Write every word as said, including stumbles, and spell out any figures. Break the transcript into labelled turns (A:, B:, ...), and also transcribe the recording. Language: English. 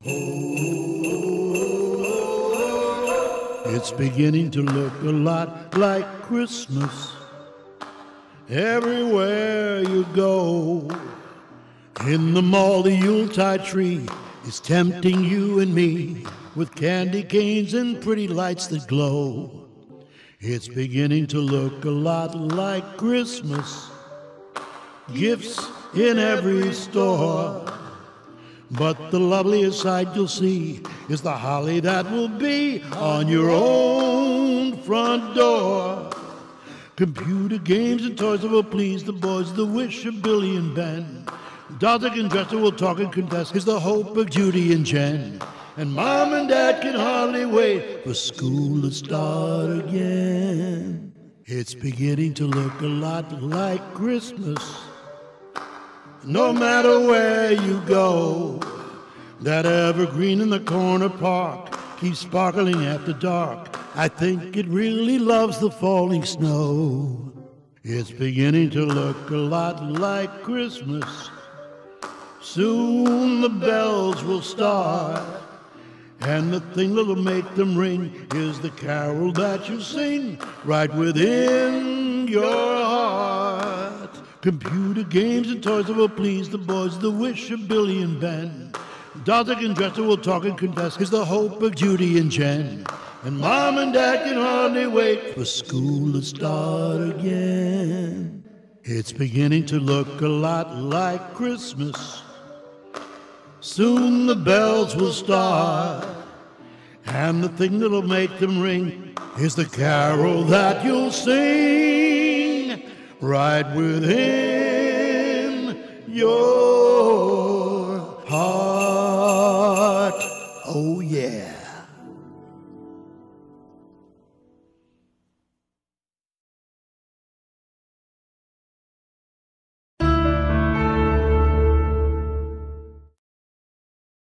A: It's beginning to look a lot like Christmas everywhere you go. In the mall, the Yuletide tree is tempting you and me with candy canes and pretty lights that glow. It's beginning to look a lot like Christmas, gifts in every store. But the loveliest sight you'll see is the holly that will be on your own front door. Computer games and toys that will please the boys of the Wish a Billion Band. Dolls that can dress that will talk and confess is the hope of Judy and Jen. And Mom and Dad can hardly wait for school to start again. It's beginning to look a lot like Christmas, no matter where you go. That evergreen in the corner park keeps sparkling after dark. I think it really loves the falling snow. It's beginning to look a lot like Christmas. Soon the bells will start, and the thing that'll make them ring is the carol that you sing right within your heart. Computer games and toys that will please the boys of the Wish a Billion Band. Dolls that can dress that will talk and confess is the hope of Judy and Jen. And Mom and Dad can hardly wait for school to start again. It's beginning to look a lot like Christmas. Soon the bells will start, and the thing that'll make them ring is the carol that you'll sing right within your